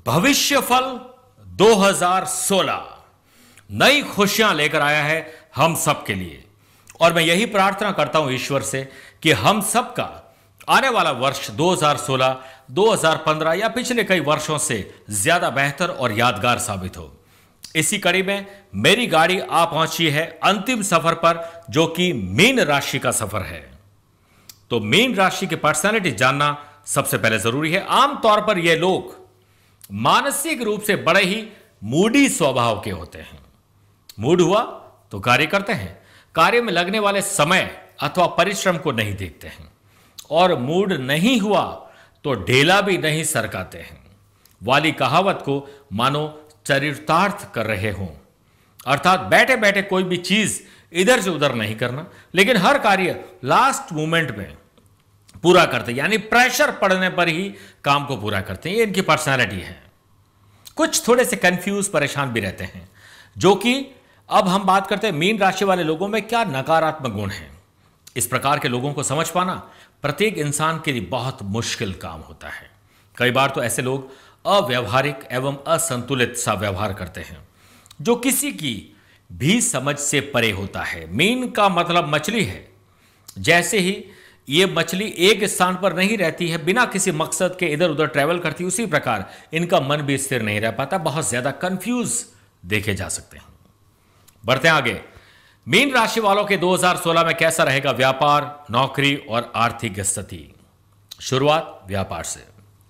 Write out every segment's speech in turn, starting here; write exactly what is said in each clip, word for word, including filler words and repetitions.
भविष्यफल दो हज़ार सोलह नई खुशियां लेकर आया है हम सब के लिए, और मैं यही प्रार्थना करता हूं ईश्वर से कि हम सब का आने वाला वर्ष दो हज़ार सोलह, दो हज़ार पंद्रह या पिछले कई वर्षों से ज्यादा बेहतर और यादगार साबित हो। इसी कड़ी में मेरी गाड़ी आ पहुंची है अंतिम सफर पर, जो कि मीन राशि का सफर है। तो मीन राशि की पर्सनालिटी जानना सबसे पहले जरूरी है। आमतौर पर ये लोग मानसिक रूप से बड़े ही मूडी स्वभाव के होते हैं। मूड हुआ तो कार्य करते हैं, कार्य में लगने वाले समय अथवा परिश्रम को नहीं देखते हैं, और मूड नहीं हुआ तो ढेला भी नहीं सरकाते हैं। वाली कहावत को मानो चरितार्थ कर रहे हों, अर्थात बैठे बैठे कोई भी चीज इधर से उधर नहीं करना, लेकिन हर कार्य लास्ट मोमेंट में पूरा करते, यानी प्रेशर पड़ने पर ही काम को पूरा करते हैं। ये इनकी पर्सनालिटी है। कुछ थोड़े से कंफ्यूज, परेशान भी रहते हैं, जो कि अब हम बात करते हैं मीन राशि वाले लोगों में क्या नकारात्मक गुण हैं। इस प्रकार के लोगों को समझ पाना प्रत्येक इंसान के लिए बहुत मुश्किल काम होता है। कई बार तो ऐसे लोग अव्यवहारिक एवं असंतुलित सा व्यवहार करते हैं, जो किसी की भी समझ से परे होता है। मीन का मतलब मछली है। जैसे ही ये मछली एक स्थान पर नहीं रहती है, बिना किसी मकसद के इधर उधर ट्रैवल करती, उसी प्रकार इनका मन भी स्थिर नहीं रह पाता, बहुत ज्यादा कंफ्यूज देखे जा सकते हैं। बढ़ते हैं आगे। मीन राशि वालों के दो हज़ार सोलह में कैसा रहेगा व्यापार, नौकरी और आर्थिक स्थिति। शुरुआत व्यापार से।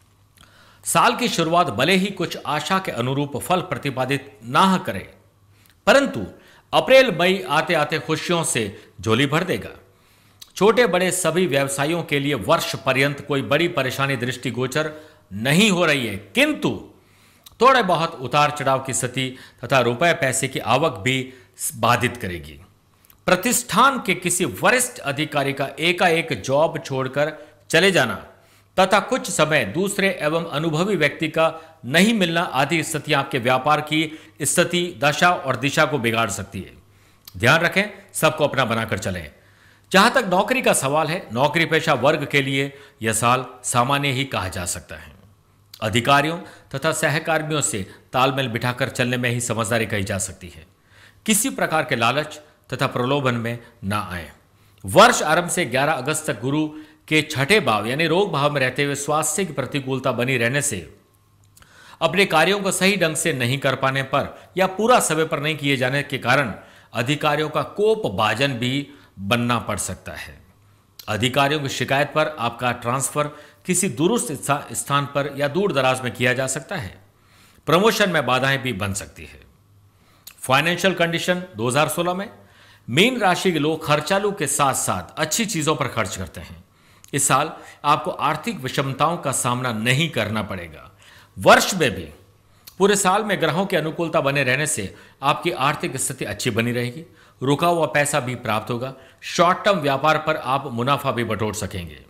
साल की शुरुआत भले ही कुछ आशा के अनुरूप फल प्रतिपादित ना करे, परंतु अप्रैल मई आते आते खुशियों से झोली भर देगा। छोटे बड़े सभी व्यवसायियों के लिए वर्ष पर्यंत कोई बड़ी परेशानी दृष्टिगोचर नहीं हो रही है, किंतु थोड़े बहुत उतार चढ़ाव की स्थिति तथा रुपए पैसे की आवक भी बाधित करेगी। प्रतिष्ठान के किसी वरिष्ठ अधिकारी का एकाएक जॉब छोड़कर चले जाना तथा कुछ समय दूसरे एवं अनुभवी व्यक्ति का नहीं मिलना आदि स्थितियां आपके व्यापार की स्थिति, दशा और दिशा को बिगाड़ सकती है। ध्यान रखें, सबको अपना बनाकर चलें। जहां तक नौकरी का सवाल है, नौकरी पेशा वर्ग के लिए यह साल सामान्य ही कहा जा सकता है। अधिकारियों तथा सहकर्मियों से तालमेल बिठाकर चलने में ही समझदारी कही जा सकती है। किसी प्रकार के लालच तथा प्रलोभन में ना आए। वर्ष आरंभ से ग्यारह अगस्त तक गुरु के छठे भाव यानी रोग भाव में रहते हुए स्वास्थ्य की प्रतिकूलता बनी रहने से अपने कार्यों को सही ढंग से नहीं कर पाने पर या पूरा समय पर नहीं किए जाने के कारण अधिकारियों का कोप भाजन भी बनना पड़ सकता है। अधिकारियों की शिकायत पर आपका ट्रांसफर किसी दुरुस्त स्थान पर या दूर दराज में किया जा सकता है। प्रमोशन में बाधाएं भी बन सकती है। फाइनेंशियल कंडीशन दो हज़ार सोलह में मीन राशि के लोग खर्चालू के साथ साथ अच्छी चीजों पर खर्च करते हैं। इस साल आपको आर्थिक विषमताओं का सामना नहीं करना पड़ेगा। वर्ष में भी पूरे साल में ग्रहों की अनुकूलता बने रहने से आपकी आर्थिक स्थिति अच्छी बनी रहेगी। रुका हुआ पैसा भी प्राप्त होगा। शॉर्ट टर्म व्यापार पर आप मुनाफा भी बटोर सकेंगे।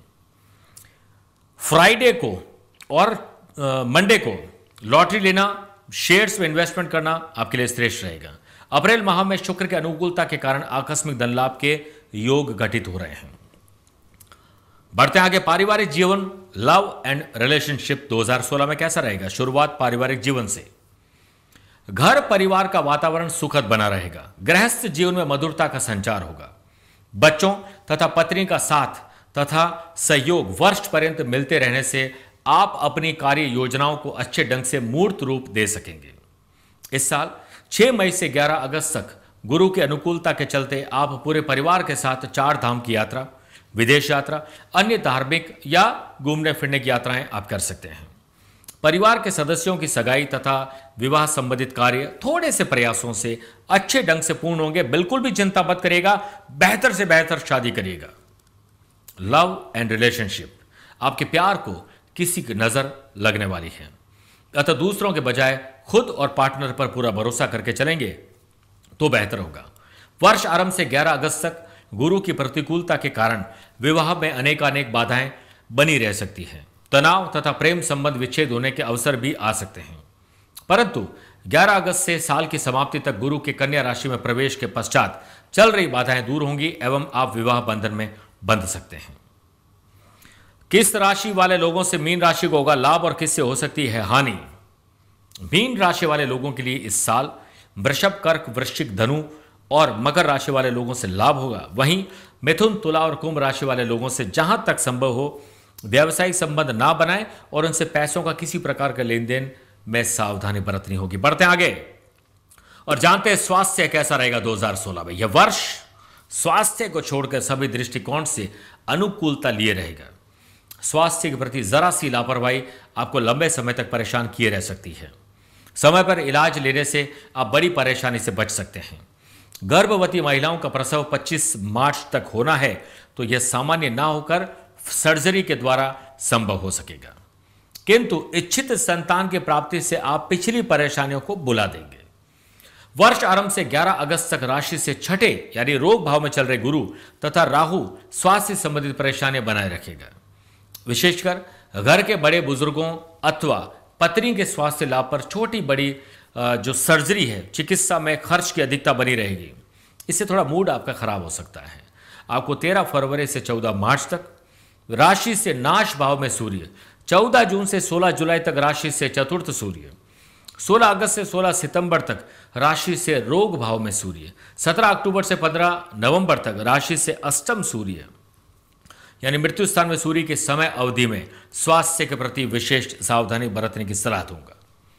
फ्राइडे को और मंडे को लॉटरी लेना, शेयर्स में इन्वेस्टमेंट करना आपके लिए श्रेष्ठ रहेगा। अप्रैल माह में शुक्र की अनुकूलता के कारण आकस्मिक धन लाभ के योग घटित हो रहे हैं। बढ़ते आगे। पारिवारिक जीवन, लव एंड रिलेशनशिप दो हज़ार सोलह में कैसा रहेगा। शुरुआत पारिवारिक जीवन से। घर परिवार का वातावरण सुखद बना रहेगा। गृहस्थ जीवन में मधुरता का संचार होगा। बच्चों तथा पत्नी का साथ तथा सहयोग वर्ष पर्यंत मिलते रहने से आप अपनी कार्य योजनाओं को अच्छे ढंग से मूर्त रूप दे सकेंगे। इस साल छह मई से ग्यारह अगस्त तक गुरु की अनुकूलता के चलते आप पूरे परिवार के साथ चार धाम की यात्रा, विदेश यात्रा, अन्य धार्मिक या घूमने फिरने की यात्राएं आप कर सकते हैं। परिवार के सदस्यों की सगाई तथा विवाह संबंधित कार्य थोड़े से प्रयासों से अच्छे ढंग से पूर्ण होंगे। बिल्कुल भी चिंता मत करिएगा, बेहतर से बेहतर शादी करिएगा। लव एंड रिलेशनशिप, आपके प्यार को किसी की नजर लगने वाली है, अतः दूसरों के बजाय खुद और पार्टनर पर पूरा भरोसा करके चलेंगे तो बेहतर होगा। वर्ष आरंभ से ग्यारह अगस्त तक गुरु की प्रतिकूलता के कारण विवाह में अनेकानेक बाधाएं बनी रह सकती हैं। तनाव तथा प्रेम संबंध विच्छेद होने के अवसर भी आ सकते हैं, परंतु ग्यारह अगस्त से साल की समाप्ति तक गुरु के कन्या राशि में प्रवेश के पश्चात चल रही बाधाएं दूर होंगी एवं आप विवाह बंधन में बंध सकते हैं। किस राशि वाले लोगों से मीन राशि को होगा लाभ और किससे हो सकती है हानि। मीन राशि वाले लोगों के लिए इस साल वृषभ, कर्क, वृश्चिक, धनु और मकर राशि वाले लोगों से लाभ होगा। वहीं मिथुन, तुला और कुंभ राशि वाले लोगों से जहां तक संभव हो व्यावसायिक संबंध ना बनाएं और उनसे पैसों का किसी प्रकार का लेन देन में सावधानी बरतनी होगी। बढ़ते आगे और जानते हैं स्वास्थ्य कैसा रहेगा दो हज़ार सोलह में। यह वर्ष स्वास्थ्य को छोड़कर सभी दृष्टिकोण से अनुकूलता लिए रहेगा। स्वास्थ्य के प्रति जरा सी लापरवाही आपको लंबे समय तक परेशान किए रह सकती है। समय पर इलाज लेने से आप बड़ी परेशानी से बच सकते हैं। गर्भवती महिलाओं का प्रसव पच्चीस मार्च तक होना है तो यह सामान्य ना होकर सर्जरी के द्वारा संभव हो सकेगा, किंतु इच्छित संतान की प्राप्ति से आप पिछली परेशानियों को बुला देंगे। वर्ष आरंभ से ग्यारह अगस्त तक राशि से छठे यानी रोग भाव में चल रहे गुरु तथा राहु स्वास्थ्य संबंधित परेशानियां बनाए रखेगा। विशेषकर घर के बड़े बुजुर्गों अथवा पत्नी के स्वास्थ्य लाभ पर छोटी बड़ी जो सर्जरी है, चिकित्सा में खर्च की अधिकता बनी रहेगी। इससे थोड़ा मूड आपका खराब हो सकता है। आपको तेरह फरवरी से चौदह मार्च तक राशि से नाश भाव में सूर्य, चौदह जून से सोलह जुलाई तक राशि से चतुर्थ सूर्य, सोलह अगस्त से सोलह सितंबर तक राशि से रोग भाव में सूर्य, सत्रह अक्टूबर से पंद्रह नवंबर तक राशि से अष्टम सूर्य यानी मृत्यु स्थान में सूर्य की समय अवधि में स्वास्थ्य के प्रति विशेष सावधानी बरतने की सलाह दूंगा।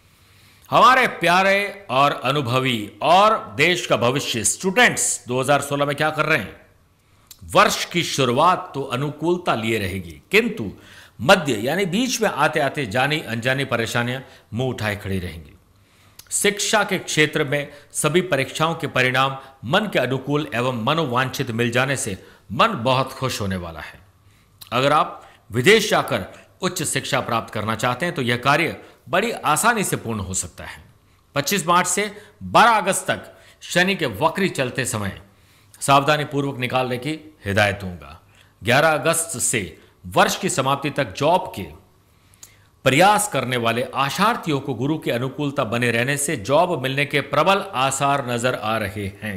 हमारे प्यारे और अनुभवी और देश का भविष्य स्टूडेंट्स दो हज़ार सोलह में क्या कर रहे हैं। वर्ष की शुरुआत तो अनुकूलता लिए रहेगी, किंतु मध्य यानी बीच में आते आते जानी अनजानी परेशानियां मुंह उठाए खड़ी रहेंगी। शिक्षा के क्षेत्र में सभी परीक्षाओं के परिणाम मन के अनुकूल एवं मनोवांछित मिल जाने से मन बहुत खुश होने वाला है। अगर आप विदेश जाकर उच्च शिक्षा प्राप्त करना चाहते हैं तो यह कार्य बड़ी आसानी से पूर्ण हो सकता है। पच्चीस मार्च से बारह अगस्त तक शनि के वक्री चलते समय सावधानी पूर्वक निकालने की हिदायत दूंगा। ग्यारह अगस्त से वर्ष की समाप्ति तक जॉब के प्रयास करने वाले आशार्थियों को गुरु की अनुकूलता बने रहने से जॉब मिलने के प्रबल आसार नजर आ रहे हैं।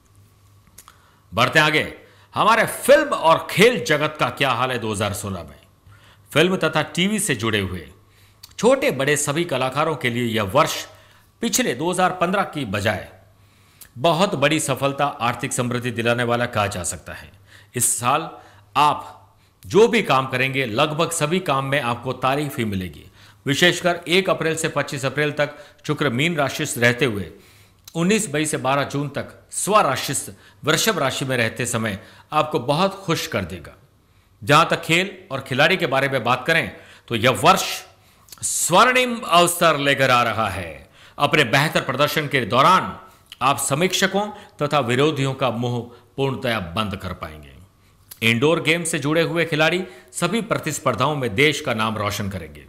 बढ़ते आगे, हमारे फिल्म और खेल जगत का क्या हाल है दो हज़ार सोलह में। फिल्म तथा टीवी से जुड़े हुए छोटे बड़े सभी कलाकारों के लिए यह वर्ष पिछले दो हज़ार पंद्रह की बजाय बहुत बड़ी सफलता, आर्थिक समृद्धि दिलाने वाला कहा जा सकता है। इस साल आप जो भी काम करेंगे लगभग सभी काम में आपको तारीफ ही मिलेगी। विशेषकर एक अप्रैल से पच्चीस अप्रैल तक शुक्र मीन राशि से रहते हुए उन्नीस मई से बारह जून तक स्वराशि वृषभ राशि में रहते समय आपको बहुत खुश कर देगा। जहां तक खेल और खिलाड़ी के बारे में बात करें तो यह वर्ष स्वर्णिम अवसर लेकर आ रहा है। अपने बेहतर प्रदर्शन के दौरान आप समीक्षकों तथा विरोधियों का मुंह पूर्णतया बंद कर पाएंगे। इंडोर गेम से जुड़े हुए खिलाड़ी सभी प्रतिस्पर्धाओं में देश का नाम रोशन करेंगे।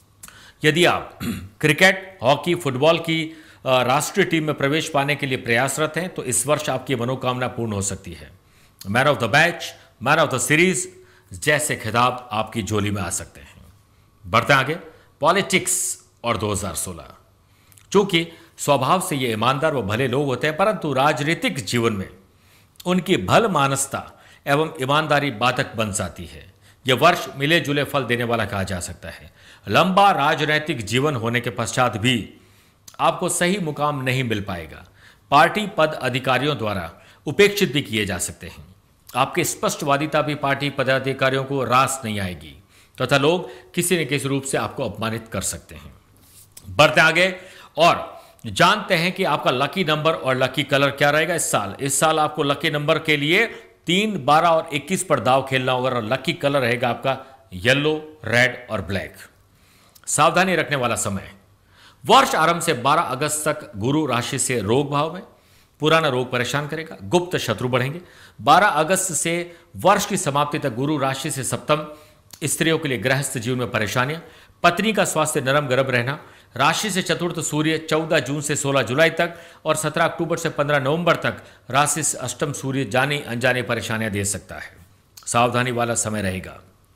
यदि आप क्रिकेट, हॉकी, फुटबॉल की राष्ट्रीय टीम में प्रवेश पाने के लिए प्रयासरत हैं तो इस वर्ष आपकी मनोकामना पूर्ण हो सकती है। Man of the match, man of the series जैसे खिताब आपकी झोली में आ सकते हैं। बढ़ते आगे, पॉलिटिक्स और दो हज़ार सोलह। चूंकि स्वभाव से ये ईमानदार व भले लोग होते हैं, परंतु राजनीतिक जीवन में उनकी भल मानसता एवं ईमानदारी बाधक बन जाती है। यह वर्ष मिले जुले फल देने वाला कहा जा सकता है। लंबा राजनैतिक जीवन होने के पश्चात भी आपको सही मुकाम नहीं मिल पाएगा। पार्टी पद अधिकारियों द्वारा उपेक्षित भी किए जा सकते हैं। आपकी स्पष्टवादिता भी पार्टी पदाधिकारियों को रास नहीं आएगी तथा तो लोग किसी न किसी रूप से आपको अपमानित कर सकते हैं। बढ़ते आगे और जानते हैं कि आपका लकी नंबर और लकी कलर क्या रहेगा इस साल। इस साल आपको लकी नंबर के लिए तीन, बारह और इक्कीस पर दाव खेलना होगा और लकी कलर रहेगा आपका येलो, रेड और ब्लैक। सावधानी रखने वाला समय, वर्ष आरंभ से बारह अगस्त तक गुरु राशि से रोग भाव में, पुराना रोग परेशान करेगा, गुप्त शत्रु बढ़ेंगे। बारह अगस्त से वर्ष की समाप्ति तक गुरु राशि से सप्तम, स्त्रियों के लिए गृहस्थ जीवन में परेशानियां, पत्नी का स्वास्थ्य नरम गरम रहना। राशि से चतुर्थ सूर्य चौदह जून से सोलह जुलाई तक और सत्रह अक्टूबर से पंद्रह नवंबर तक राशि से अष्टम सूर्य जानी अनजानी परेशानियां दे सकता है। सावधानी वाला समय रहेगा।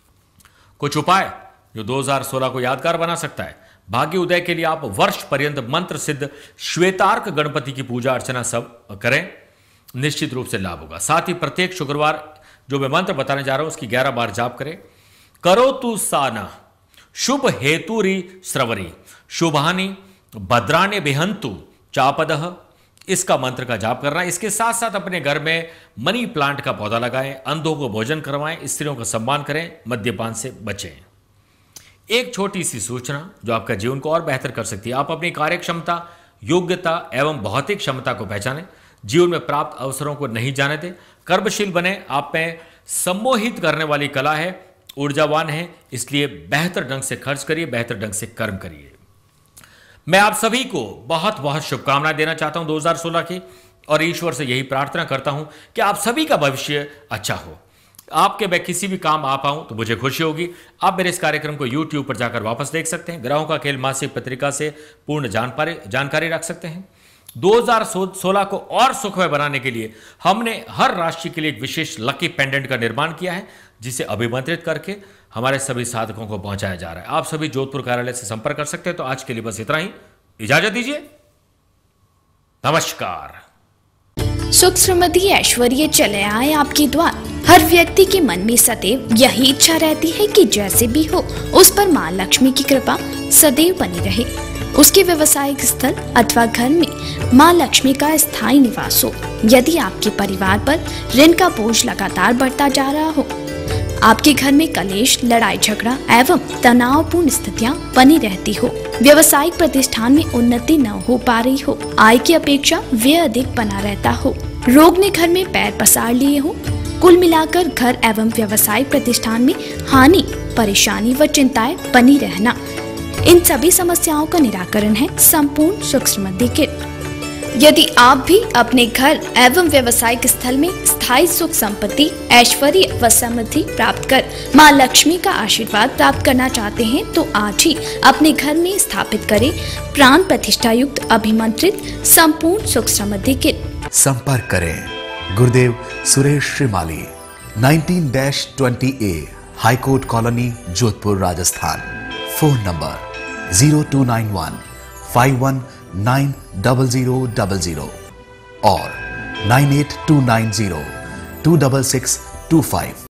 कुछ उपाय जो दो हज़ार सोलह को यादगार बना सकता है। भाग्य उदय के लिए आप वर्ष पर्यंत मंत्र सिद्ध श्वेतार्क गणपति की पूजा अर्चना सब करें, निश्चित रूप से लाभ होगा। साथ ही प्रत्येक शुक्रवार जो मैं मंत्र बताने जा रहा हूं उसकी ग्यारह बार जाप करें। करो तू साना शुभ हेतुरी श्रवरी शुभानी भद्राण्य बिहंतु चापदह, इसका मंत्र का जाप करना। इसके साथ साथ अपने घर में मनी प्लांट का पौधा लगाएं, अंधों को भोजन करवाएं, स्त्रियों का सम्मान करें, मद्यपान से बचें। एक छोटी सी सूचना जो आपका जीवन को और बेहतर कर सकती है। आप अपनी कार्य क्षमता, योग्यता एवं भौतिक क्षमता को पहचानें, जीवन में प्राप्त अवसरों को नहीं जाने दें, कर्मशील बने। आप में सम्मोहित करने वाली कला है, ऊर्जावान है, इसलिए बेहतर ढंग से खर्च करिए, बेहतर ढंग से कर्म करिए। मैं आप सभी को बहुत बहुत शुभकामनाएं देना चाहता हूं दो हज़ार सोलह की, और ईश्वर से यही प्रार्थना करता हूं कि आप सभी का भविष्य अच्छा हो। आपके मैं किसी भी काम आ पाऊं तो मुझे खुशी होगी। आप मेरे इस कार्यक्रम को यूट्यूब पर जाकर वापस देख सकते हैं। ग्रहों का खेल मासिक पत्रिका से पूर्ण जानकारी जानकारी रख सकते हैं। दो हज़ार सोलह को और सुखमय बनाने के लिए हमने हर राशि के लिए एक विशेष लकी पेंडेंट का निर्माण किया है, जिसे अभिमंत्रित करके हमारे सभी साधकों को पहुंचाया जा रहा है। आप सभी जोधपुर कार्यालय से संपर्क कर सकते हैं। तो आज के लिए बस इतना ही, इजाजत दीजिए, नमस्कार। सुख समृद्धि ऐश्वर्य चले आए आपके द्वार। हर व्यक्ति के मन में सदैव यही इच्छा रहती है कि जैसे भी हो उस पर माँ लक्ष्मी की कृपा सदैव बनी रहे। उसके व्यवसायिक स्थल अथवा घर में माँ लक्ष्मी का स्थायी निवास हो। यदि आपके परिवार पर ऋण का बोझ लगातार बढ़ता जा रहा हो, आपके घर में कलेश, लड़ाई झगड़ा एवं तनावपूर्ण स्थितियां बनी रहती हो, व्यवसायिक प्रतिष्ठान में उन्नति न हो पा रही हो, आय की अपेक्षा व्यय अधिक बना रहता हो, रोग ने घर में पैर पसार लिए हो, कुल मिलाकर घर एवं व्यवसायिक प्रतिष्ठान में हानि, परेशानी व चिंताएं बनी रहना, इन सभी समस्याओं का निराकरण है संपूर्ण सुख समृद्धि किट। यदि आप भी अपने घर एवं व्यवसायिक स्थल में स्थायी सुख संपत्ति, ऐश्वर्य व समृद्धि प्राप्त कर माँ लक्ष्मी का आशीर्वाद प्राप्त करना चाहते हैं तो आज ही अपने घर में स्थापित करें प्राण प्रतिष्ठा युक्त अभिमंत्रित संपूर्ण सुख समृद्धि किट। संपर्क करें Gurudev Suresh Shrimali, nineteen twenty A high court colony, Jodhpur, Rajasthan. Phone number zero two nine one five one nine double zero double zero और nine eight two nine zero two double six two five.